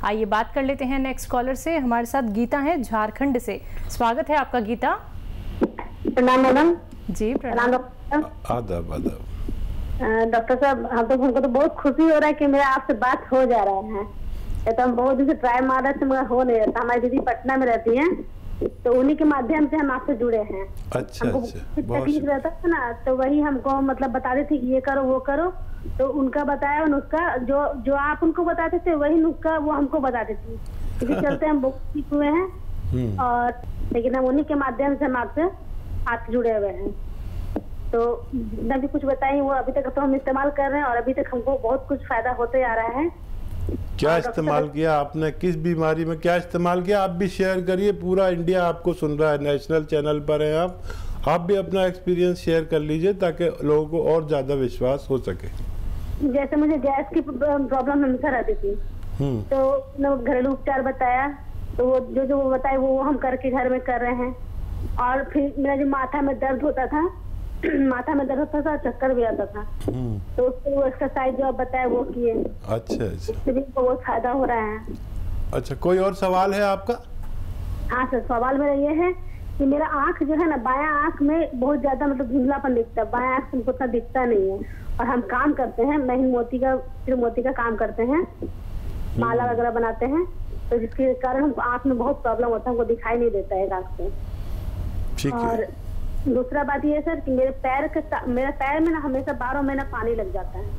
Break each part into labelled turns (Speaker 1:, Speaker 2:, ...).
Speaker 1: आइए बात कर लेते हैं नेक्स्ट कॉलर से। हमारे साथ गीता है झारखंड से। स्वागत है आपका गीता।
Speaker 2: प्रणाम मैडम।
Speaker 1: जी प्रणाम।
Speaker 3: आदाब आदाब।
Speaker 2: डॉक्टर साहब, हमको तो बहुत खुशी हो रहा है कि मेरा आपसे बात हो जा रहा है। ये तो हम बहुत दिन से ट्राई मार रहे थे मगर हो नहीं रहा। हमारी दीदी पटना में रहती हैं, तो उन्हीं के माध्यम से हम आपसे जुड़े हैं।
Speaker 3: अच्छा अच्छा,
Speaker 2: तकलीफ रहता था ना, तो वही हमको मतलब बताते थे कि ये करो वो करो, तो उनका बताया नुस्खा जो आप उनको बताते थे वही नुस्खा वो हमको बताते थे। इसी चलते हम बहुत ठीक हुए हैं। और लेकिन हम उन्हीं के माध्यम से हम आपसे जुड़े हुए हैं। तो जितना भी कुछ बताइए वो अभी तक तो हम इस्तेमाल कर रहे हैं और अभी तक हमको बहुत कुछ फायदा होते आ रहा है।
Speaker 3: क्या इस्तेमाल किया आपने, किस बीमारी में क्या इस्तेमाल किया, आप भी शेयर करिए। पूरा इंडिया आपको सुन रहा है, नेशनल चैनल पर हैं आप भी अपना एक्सपीरियंस शेयर कर लीजिए ताकि लोगों को और ज्यादा विश्वास हो सके।
Speaker 2: जैसे मुझे गैस की प्रॉब्लम हमेशा रहती थी, तो घरेलू उपचार बताया, तो वो जो वो बताए वो हम करके घर में कर रहे हैं। और फिर मेरा जो माथा में दर्द होता था चक्कर भी आता था, तो उसको वो एक्सरसाइज जो आप बताए वो किए।
Speaker 3: अच्छा अच्छा,
Speaker 2: उससे भी बहुत फायदा हो रहा है।
Speaker 3: अच्छा, कोई और सवाल है आपका?
Speaker 2: हाँ सर, सवाल मेरा ये है कि मेरा आँख जो है ना, बायां आँख में बहुत ज्यादा मतलब धुंधलापन दिखता है। बायां आँख हमको उतना दिखता नहीं है। और हम काम करते हैं, मैं मोती का काम करते हैं, माला वगैरह बनाते हैं, तो जिसके कारण हमको आँख में बहुत प्रॉब्लम होता है, हमको दिखाई नहीं देता है आँख से।
Speaker 3: ठीक है।
Speaker 2: और दूसरा बात ये सर कि मेरे पैर में ना हमेशा 12 महीना पानी लग जाता है।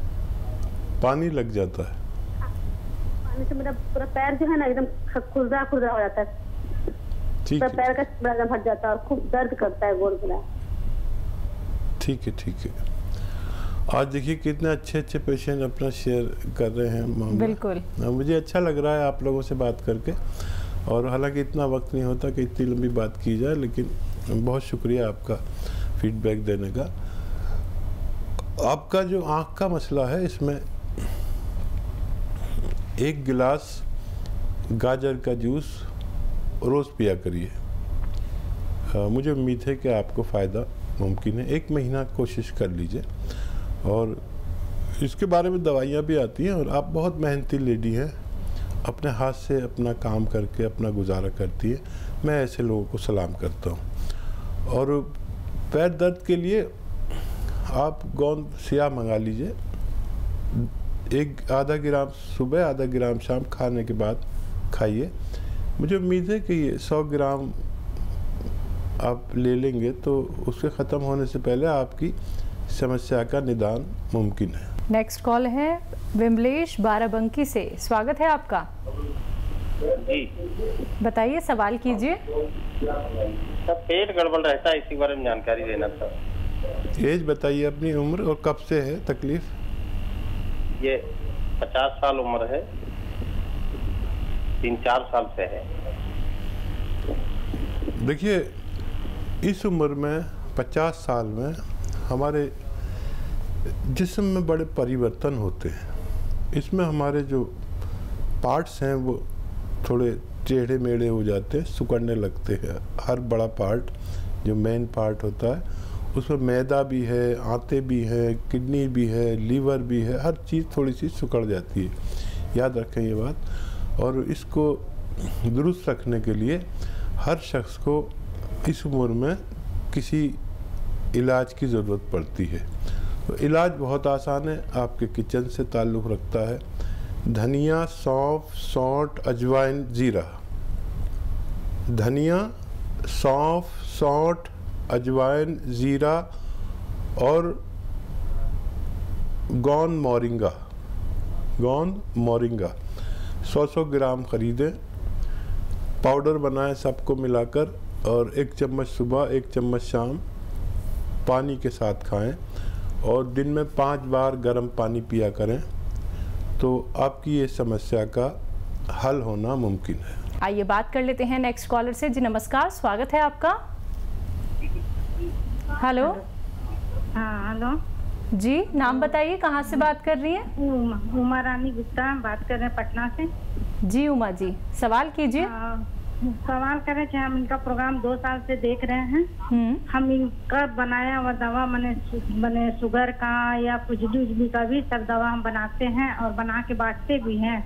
Speaker 3: पानी लग जाता है?
Speaker 2: पानी से मेरा पूरा पैर जो है ना एकदम खुरदरा हो जाता है।
Speaker 3: ठीक है।
Speaker 2: पैर का एकदम फट जाता है और खूब दर्द करता है गोड़ पूरा।
Speaker 3: ठीक है ठीक है। आज देखिए कितने अच्छे अच्छे पेशेंट अपना शेयर कर रहे हैं।
Speaker 1: बिल्कुल,
Speaker 3: मुझे अच्छा लग रहा है आप लोगों से बात करके। और हालांकि इतना वक्त नहीं होता कि इतनी लंबी बात की जाए, लेकिन बहुत शुक्रिया आपका फीडबैक देने का। आपका जो आँख का मसला है, इसमें 1 गिलास गाजर का जूस रोज़ पिया करिए। मुझे उम्मीद है कि आपको फ़ायदा मुमकिन है। 1 महीना कोशिश कर लीजिए। और इसके बारे में दवाइयाँ भी आती हैं। और आप बहुत मेहनती लेडी हैं, अपने हाथ से अपना काम करके अपना गुजारा करती है। मैं ऐसे लोगों को सलाम करता हूँ। और पैर दर्द के लिए आप गोंद सियाह मंगा लीजिए। आधा ग्राम सुबह, आधा ग्राम शाम, खाने के बाद खाइए। मुझे उम्मीद है कि ये 100 ग्राम आप ले लेंगे तो उसके ख़त्म होने से पहले आपकी समस्या का निदान मुमकिन है।
Speaker 1: नेक्स्ट कॉल है विमलेश बाराबंकी से। स्वागत है आपका
Speaker 4: जी।
Speaker 1: बताइए, सवाल कीजिए।
Speaker 4: सब पेट गड़बड़ रहता है, इसी बारे में जानकारी लेना था।
Speaker 3: एज बताइए अपनी, उम्र और कब से है तकलीफ?
Speaker 4: ये 50 साल उम्र है, 3-4 साल से है।
Speaker 3: देखिए, इस उम्र में 50 साल में हमारे जिस्म में बड़े परिवर्तन होते हैं। इसमें हमारे जो पार्ट्स हैं वो थोड़े टेढ़े मेढ़े हो जाते हैं, सिकुड़ने लगते हैं। हर बड़ा पार्ट जो मेन पार्ट होता है उसमें मैदा भी है, आंतें भी हैं, किडनी भी है, लीवर भी है, हर चीज़ थोड़ी सी सिकुड़ जाती है। याद रखें ये बात। और इसको दुरुस्त रखने के लिए हर शख्स को इस उम्र में किसी इलाज की ज़रूरत पड़ती है। तो इलाज बहुत आसान है, आपके किचन से ताल्लुक़ रखता है। धनिया, सौंफ, सौंठ, अजवाइन, ज़ीरा। धनिया, सौंफ, सौंठ, अजवाइन, ज़ीरा और गोंद मोरिंगा 100 ग्राम ख़रीदें, पाउडर बनाएं सबको मिलाकर, और 1 चम्मच सुबह 1 चम्मच शाम पानी के साथ खाएं। और दिन में 5 बार गर्म पानी पिया करें, तो आपकी ये समस्या का हल होना मुमकिन है।
Speaker 1: आइए बात कर लेते हैं नेक्स्ट कॉलर से। जी नमस्कार, स्वागत है आपका। हेलो।
Speaker 5: हाँ हेलो
Speaker 1: जी, नाम बताइए, कहाँ से बात कर रही हैं?
Speaker 5: उमा रानी गुप्ता बात कर रहे हैं पटना से।
Speaker 1: जी उमा जी, सवाल कीजिए।
Speaker 5: सवाल करें कि हम इनका प्रोग्राम 2 साल से देख रहे हैं। हम इनका बनाया हुआ दवा मने शुगर का या कुछ का भी सब दवा हम बनाते हैं और बना के बांटते भी हैं।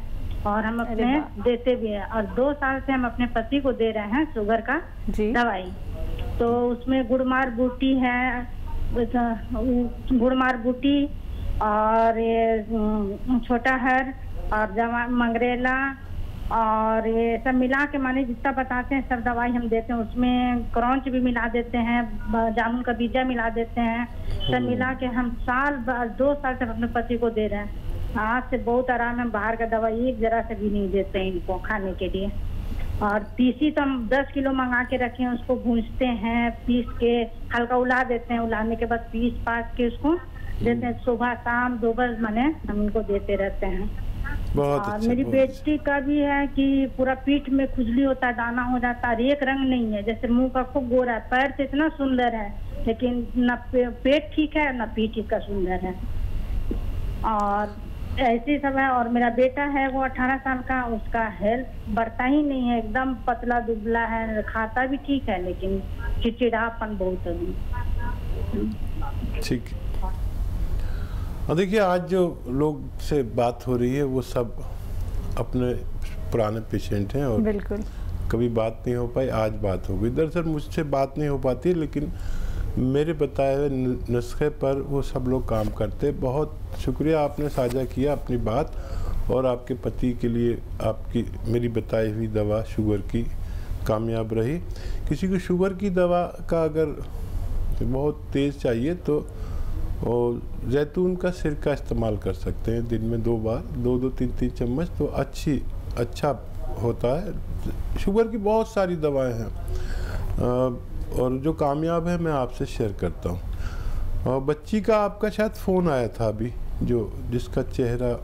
Speaker 5: और हम अपने देते भी हैं। और 2 साल से हम अपने पति को दे रहे हैं शुगर का दवाई। तो उसमें गुड़मार बूटी है, गुड़मार बूटी और ये छोटा हर और मंगरेला और ये सब मिला के माने जितना बताते हैं सब दवाई हम देते हैं। उसमें क्रॉन्च भी मिला देते हैं, जामुन का बीजा मिला देते हैं, सब मिला के हम 2 साल से अपने पति को दे रहे हैं। आज से बहुत आराम है। बाहर का दवाई एक जरा से भी नहीं देते हैं इनको खाने के लिए। और तीसी तो हम 10 किलो मंगा के रखे हैं, उसको भूंजते हैं, पीस के हल्का उला देते हैं, उलाने के बाद पीस पास के उसको देते हैं। सुबह शाम 2 बार माने हम इनको देते रहते हैं। और मेरी बेटी का भी है कि पूरा पीठ में खुजली होता है, दाना हो जाता है, एक रंग नहीं है, जैसे मुंह का खूब गोरा है, पैर से इतना सुंदर है, लेकिन न पेट ठीक है न पीठ इसका सुंदर है। और ऐसे सब है। और मेरा बेटा है वो 18 साल का, उसका हेल्थ बढ़ता ही नहीं है, एकदम पतला दुबला है, खाता भी ठीक है लेकिन चिड़चिड़ापन बहुत है।
Speaker 3: ठीक। और देखिए आज जो लोग से बात हो रही है वो सब अपने पुराने पेशेंट हैं और
Speaker 1: बिल्कुल
Speaker 3: कभी बात नहीं हो पाई, आज बात हो गई। दरअसल मुझसे बात नहीं हो पाती, लेकिन मेरे बताए हुए नुस्खे पर वो सब लोग काम करते। बहुत शुक्रिया आपने साझा किया अपनी बात, और आपके पति के लिए आपकी मेरी बताई हुई दवा शुगर की कामयाब रही। किसी को शुगर की दवा का अगर बहुत तेज़ चाहिए तो और जैतून का सिरका इस्तेमाल कर सकते हैं, दिन में 2 बार 2-3 चम्मच, तो अच्छा होता है। शुगर की बहुत सारी दवाएं हैं और जो कामयाब है मैं आपसे शेयर करता हूँ। और बच्ची का आपका शायद फ़ोन आया था अभी, जिसका चेहरा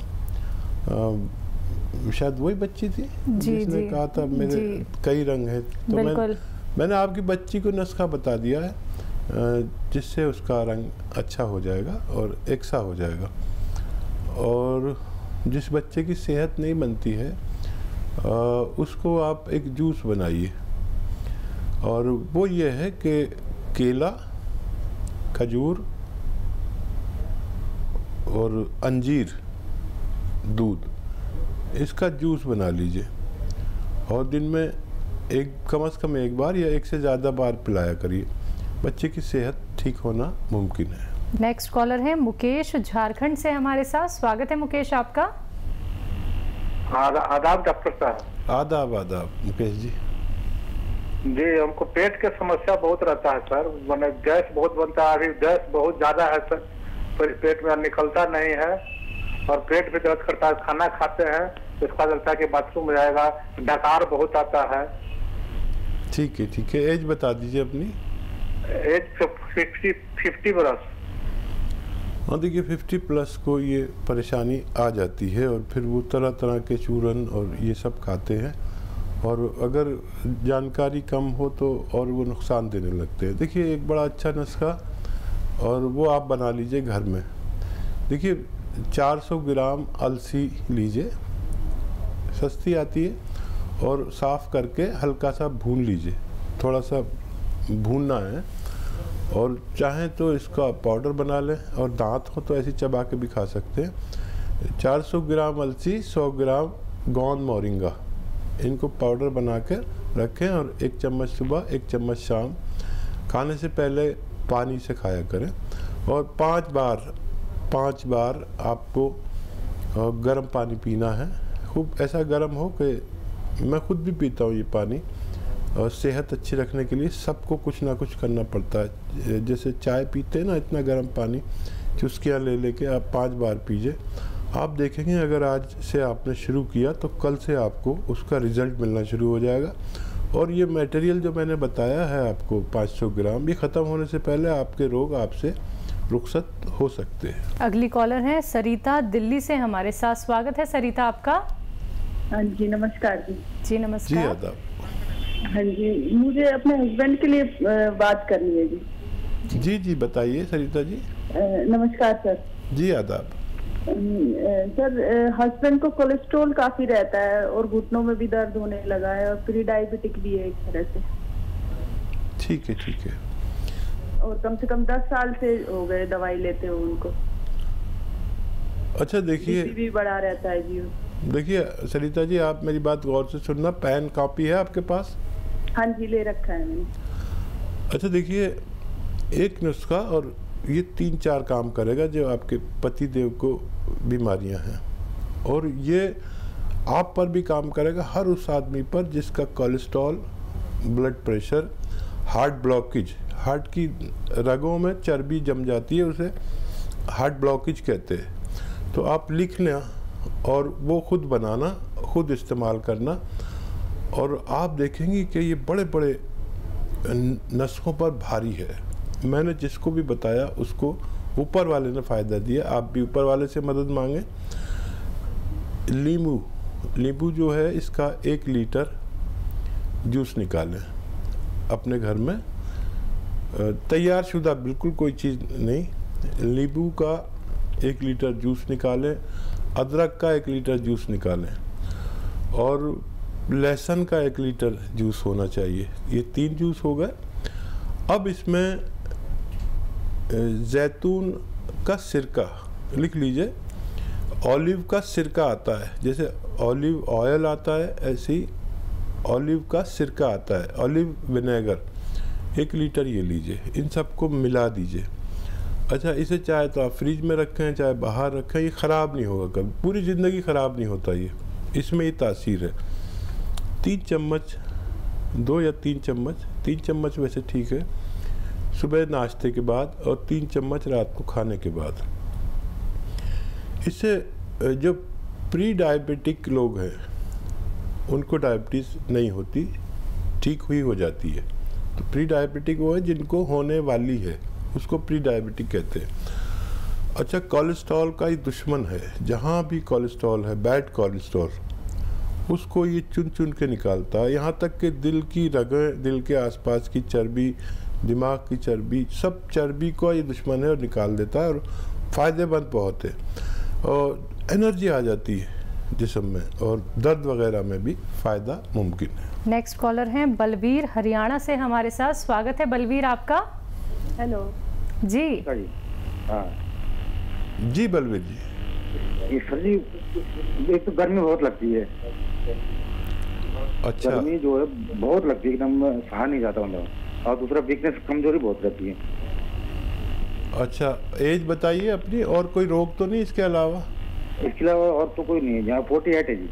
Speaker 3: शायद वही बच्ची थी जिसने कहा था मेरे कई रंग हैं। तो मैंने आपकी बच्ची को नुस्खा बता दिया है जिससे उसका रंग अच्छा हो जाएगा और एकसा हो जाएगा। और जिस बच्चे की सेहत नहीं बनती है उसको आप एक जूस बनाइए, और वो ये है कि केला, खजूर और अंजीर, दूध, इसका जूस बना लीजिए और दिन में कम से कम 1 बार या 1 से ज़्यादा बार पिलाया करिए। बच्चे की सेहत ठीक होना मुमकिन है।
Speaker 1: नेक्स्ट कॉलर है मुकेश, झारखंड से हमारे साथ। स्वागत है मुकेश आपका।
Speaker 6: आदाब डॉक्टर साहब।
Speaker 3: आदाब मुकेश जी।
Speaker 6: जी हमको पेट के समस्या बहुत रहता है सर, मैंने गैस बहुत बनता है, अभी गैस बहुत ज्यादा है सर, पेट में निकलता नहीं है और पेट भी दर्द करता है। खाना खाते हैं इसका लगता है कि बाथरूम में जाएगा, डकार बहुत आता है।
Speaker 3: ठीक है। एज बता दीजिए अपनी।
Speaker 6: एज 50 बरस।
Speaker 3: हाँ देखिए 50 प्लस को ये परेशानी आ जाती है और फिर वो तरह तरह के चूरन और ये सब खाते हैं, और अगर जानकारी कम हो तो और वो नुकसान देने लगते हैं। देखिए एक बड़ा अच्छा नुस्खा, और वो आप बना लीजिए घर में। देखिए 400 ग्राम अलसी लीजिए, सस्ती आती है, और साफ़ करके हल्का सा भून लीजिए, थोड़ा सा भूनना है, और चाहें तो इसका पाउडर बना लें, और दांत हो तो ऐसे चबा के भी खा सकते हैं। 400 ग्राम अलसी, 100 ग्राम गोंद मोरिंगा, इनको पाउडर बना कर रखें, और 1 चम्मच सुबह 1 चम्मच शाम, खाने से पहले पानी से खाया करें। और 5 बार आपको गर्म पानी पीना है, खूब ऐसा गर्म हो कि मैं खुद भी पीता हूँ ये पानी। और सेहत अच्छी रखने के लिए सबको कुछ ना कुछ करना पड़ता है। जैसे चाय पीते हैं ना, इतना गर्म पानी चुस्कियाँ ले लेके आप 5 बार पीजिए। आप देखेंगे अगर आज से आपने शुरू किया तो कल से आपको उसका रिज़ल्ट मिलना शुरू हो जाएगा। और ये मटेरियल जो मैंने बताया है आपको 500 ग्राम, ये ख़त्म होने से पहले आपके रोग आपसे रुखसत हो सकते हैं।
Speaker 1: अगली कॉलर है सरिता, दिल्ली से हमारे साथ। स्वागत है सरिता आपका।
Speaker 2: हाँ जी नमस्कार जी।
Speaker 1: नमस्कार।
Speaker 3: जी आदाब।
Speaker 2: हाँ जी, मुझे अपने हस्बैंड के लिए बात करनी है जी।
Speaker 3: जी बताइए सरिता जी।
Speaker 2: नमस्कार सर।
Speaker 3: जी आदाब।
Speaker 2: सर हस्बैंड को कोलेस्ट्रॉल काफी रहता है और घुटनों में भी दर्द होने लगा है, और प्री डायबिटिक भी है एक तरह से।
Speaker 3: ठीक है।
Speaker 2: और कम से कम 10 साल से हो गए दवाई लेते हो उनको।
Speaker 3: अच्छा देखिए,
Speaker 2: बीपी भी बढ़ा रहता है जी।
Speaker 3: देखिए सरिता जी, आप मेरी बात गौर से सुनना। पेन कॉपी है आपके पास?
Speaker 2: हाँ जी, ले रखा है मैंने।
Speaker 3: अच्छा देखिए, एक नुस्खा और ये 3-4 काम करेगा जो आपके पति देव को बीमारियां हैं, और ये आप पर भी काम करेगा, हर उस आदमी पर जिसका cholesterol, blood pressure, heart blockage, heart की रगों में चर्बी जम जाती है, उसे हार्ट ब्लॉकेज कहते हैं। तो आप लिख लें और वो खुद बनाना, खुद इस्तेमाल करना, और आप देखेंगे कि ये बड़े बड़े नसों पर भारी है। मैंने जिसको भी बताया उसको ऊपर वाले ने फ़ायदा दिया, आप भी ऊपर वाले से मदद मांगें। नींबू जो है, इसका 1 लीटर जूस निकालें अपने घर में, तैयार शुदा, बिल्कुल कोई चीज़ नहीं। नींबू का 1 लीटर जूस निकालें, अदरक का 1 लीटर जूस निकालें, और लहसुन का 1 लीटर जूस होना चाहिए। ये 3 जूस हो गए। अब इसमें जैतून का सिरका लिख लीजिए, ऑलिव का सिरका आता है, जैसे ऑलिव ऑयल आता है ऐसे ही ऑलिव का सिरका आता है, ऑलिव विनेगर 1 लीटर ये लीजिए। इन सबको मिला दीजिए। अच्छा, इसे चाहे तो आप फ्रिज में रखें, चाहे बाहर रखें, ये ख़राब नहीं होगा कभी, पूरी ज़िंदगी ख़राब नहीं होता ये, इसमें ये तासीर है। 3 चम्मच, 2 या 3 चम्मच, 3 चम्मच वैसे ठीक है, सुबह नाश्ते के बाद, और 3 चम्मच रात को खाने के बाद। इससे जो प्री डायबिटिक लोग हैं उनको डायबिटीज़ नहीं होती, ठीक हुई हो जाती है। तो प्री डायबिटिक वो है जिनको होने वाली है, उसको प्री डायबिटिक कहते हैं। अच्छा, कोलेस्ट्रॉल का ही दुश्मन है, जहाँ भी कोलेस्ट्रॉल है, बैड कोलेस्ट्रॉल, उसको ये चुन चुन के निकालता है। यहाँ तक कि दिल की रगें, दिल के आसपास की चर्बी, दिमाग की चर्बी, सब चर्बी को ये दुश्मन है और निकाल देता है, और फ़ायदेमंद बहुत है, और एनर्जी आ जाती है जिस्म में, और दर्द वगैरह में भी फ़ायदा मुमकिन है।
Speaker 1: नेक्स्ट कॉलर हैं बलवीर, हरियाणा से हमारे साथ। स्वागत है बलवीर आपका।
Speaker 2: हेलो
Speaker 1: जी।
Speaker 6: हाँ
Speaker 3: जी बलवीर जी।
Speaker 6: ये सर जी, एक तो गर्मी बहुत लगती है।
Speaker 3: अच्छा,
Speaker 6: गर्मी जो है बहुत लगती है, एकदम सहा नहीं जाता मतलब, और दूसरा वीकनेस, कमजोरी बहुत रहती है।
Speaker 3: अच्छा, एज बताइए अपनी, और कोई रोग तो नहीं इसके अलावा?
Speaker 6: इसके अलावा और तो कोई नहीं है। यहाँ 48 है जी,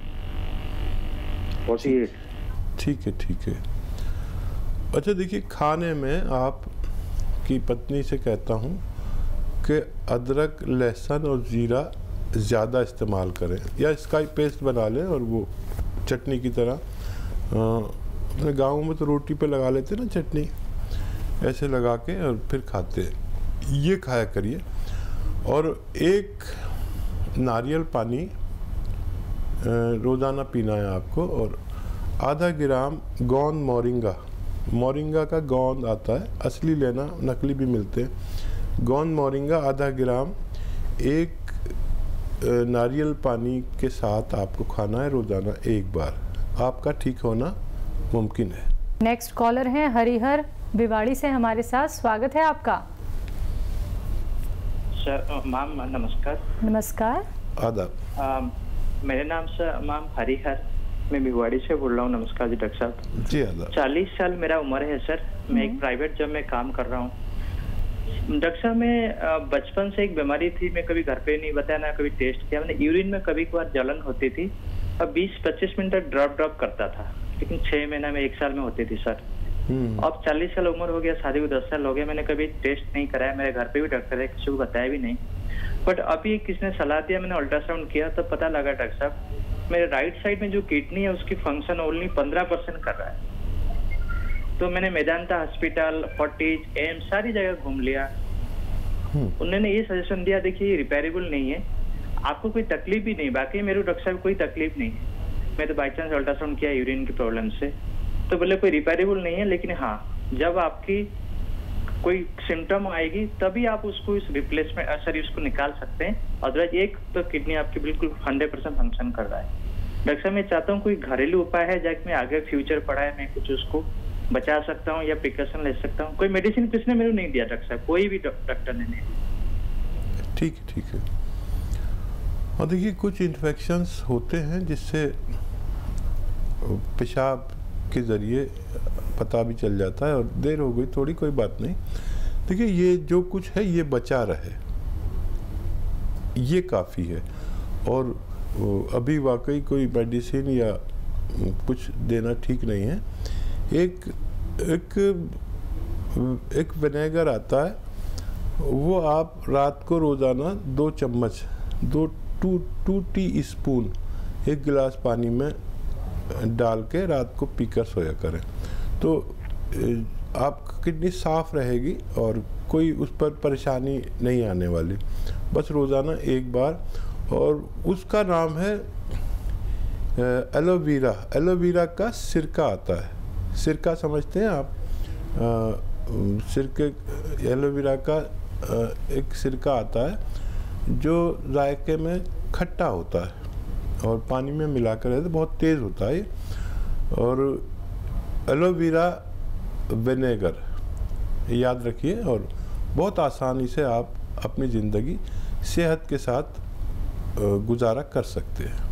Speaker 6: 48।
Speaker 3: ठीक है, ठीक है। अच्छा देखिए, खाने में आप की पत्नी से कहता हूँ कि अदरक, लहसुन और ज़ीरा ज़्यादा इस्तेमाल करें, या इसका ही पेस्ट बना लें और वो चटनी की तरह, अपने गाँव में तो रोटी पे लगा लेते ना चटनी, ऐसे लगा के और फिर खाते हैं, ये खाया करिए। और 1 नारियल पानी रोज़ाना पीना है आपको, और आधा ग्राम गोंद मोरिंगा का गोंद आता है, असली लेना, नकली भी मिलते हैं। गोंद मोरिंगा आधा ग्राम 1 नारियल पानी के साथ आपको खाना है रोज़ाना 1 बार, आपका ठीक होना मुमकिन है।
Speaker 1: नेक्स्ट कॉलर हैं हरिहर, भिवाड़ी से हमारे साथ। स्वागत है आपका।
Speaker 7: सर मैम नमस्कार।
Speaker 1: नमस्कार।
Speaker 3: आदाब।
Speaker 7: मेरे नाम से मैम हरिहर, मैं भिवाड़ी से बोल रहा हूँ। नमस्कार जी डॉक्टर साहब।
Speaker 3: जी आदाब।
Speaker 7: 40 साल मेरा उम्र है सर। मैं एक प्राइवेट जॉब में काम कर रहा हूँ। डॉक्टर साहब, मैं बचपन से एक बीमारी थी, मैं कभी घर पे नहीं बताया, ना कभी टेस्ट किया। मैंने यूरिन में कभी कभार जलन होती थी, अब 20-25 मिनट तक ड्रॉप करता था, लेकिन 6 महीना में 1 साल में होती थी सर। अब 40 साल उम्र हो गया, शादी को 10 साल हो गया, मैंने कभी टेस्ट नहीं कराया, मेरे घर पे भी डॉक्टर है, किसी को बताया भी नहीं। बट अभी किसने सलाह दिया, मैंने अल्ट्रासाउंड किया तो पता लगा डॉक्टर साहब मेरे राइट साइड में जो किडनी है उसकी फंक्शन ओनली 15% कर रहा है। तो मैंने मेदांता हॉस्पिटल, फोर्टिज, एम्स सारी जगह घूम लिया। उन्होंने ये सजेशन दिया, देखिए रिपेयरेबल नहीं है, आपको कोई तकलीफ भी नहीं, बाकी मेरे डॉक्टर साहब कोई तकलीफ नहीं है। मैं तो बाई चांस अल्ट्रासाउंड किया यूरिन की प्रॉब्लम से, तो बोले कोई रिपेयरेबल नहीं है, लेकिन हाँ जब आपकी कोई सिम्टम आएगी तभी आप उसको इस रिप्लेसमेंट सॉरी उसको निकाल सकते हैं। अदरवाइज एक तो किडनी आपकी बिल्कुल 100% फंक्शन कर रहा है। डॉक्टर साहब, मैं चाहता हूँ कोई घरेलू उपाय है जाके मैं आगे फ्यूचर पढ़ा है, मैं कुछ उसको बचा सकता हूँ या प्रिकॉशन ले सकता हूँ। कोई मेडिसिन किसने मेरे नहीं दिया डॉक्टर साहब, कोई भी डॉक्टर ने नहीं दिया।
Speaker 3: ठीक है, ठीक है। और देखिए कुछ इन्फेक्शंस होते हैं जिससे पेशाब के ज़रिए पता भी चल जाता है, और देर हो गई थोड़ी, कोई बात नहीं। देखिए ये जो कुछ है ये बचा रहे, ये काफ़ी है। और अभी वाकई कोई मेडिसिन या कुछ देना ठीक नहीं है। एक विनेगर आता है, वो आप रात को रोज़ाना 2 चम्मच 2 टी स्पून 1 गिलास पानी में डाल के रात को पीकर सोया करें, तो आपकी किडनी साफ रहेगी और कोई उस पर परेशानी नहीं आने वाली। बस रोज़ाना 1 बार। और उसका नाम है एलोवेरा। एलोवेरा का सिरका आता है। सिरका समझते हैं आप? सिरके, एलोवेरा का एक सिरका आता है जो जायके में खट्टा होता है और पानी में मिलाकर रहता है, बहुत तेज़ होता है। और एलोवेरा विनेगर याद रखिए, और बहुत आसानी से आप अपनी ज़िंदगी सेहत के साथ गुजारा कर सकते हैं।